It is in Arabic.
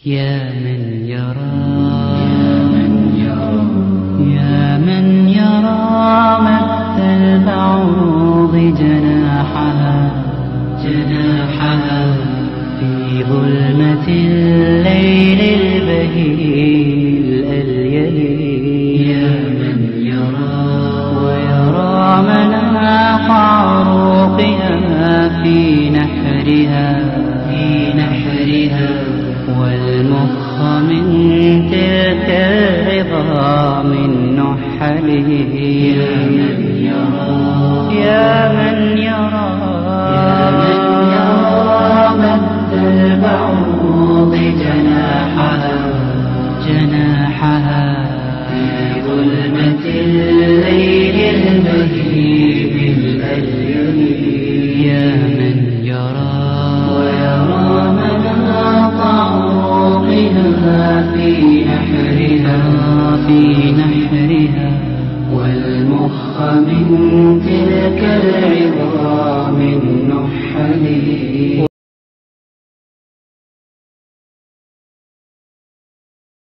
يا من يرى يا من يرى مد البعوض جناحها في ظلمة الليل البهيل الأليل. يا من يرى ويرى مناخ عروقها في نحرها والمخ من تلك العظام النحل. يا من يرى مد البعوض جناحها في ظلمة الليل البهيم الأليل. يا من يرى ويرى مناط عروقها في نحرها والمخ من تلك العظام النحل.